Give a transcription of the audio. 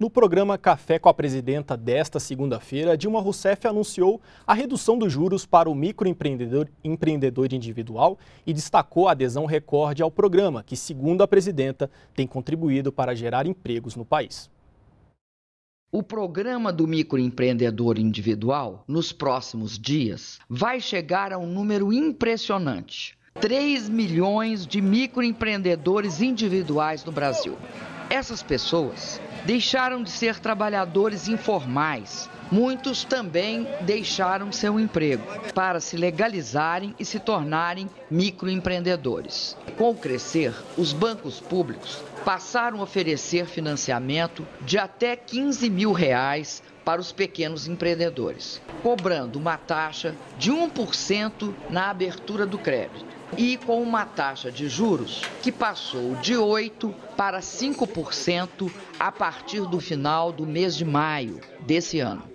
No programa Café com a Presidenta desta segunda-feira, Dilma Rousseff anunciou a redução dos juros para o microempreendedor individual e destacou a adesão recorde ao programa, que, segundo a presidenta, tem contribuído para gerar empregos no país. O programa do microempreendedor individual, nos próximos dias, vai chegar a um número impressionante: 3 milhões de microempreendedores individuais no Brasil. Essas pessoas deixaram de ser trabalhadores informais. Muitos também deixaram seu emprego para se legalizarem e se tornarem microempreendedores. Com o crescer, os bancos públicos passaram a oferecer financiamento de até R$15 mil para os pequenos empreendedores, cobrando uma taxa de 1% na abertura do crédito e com uma taxa de juros que passou de 8% para 5% a partir do final do mês de maio desse ano.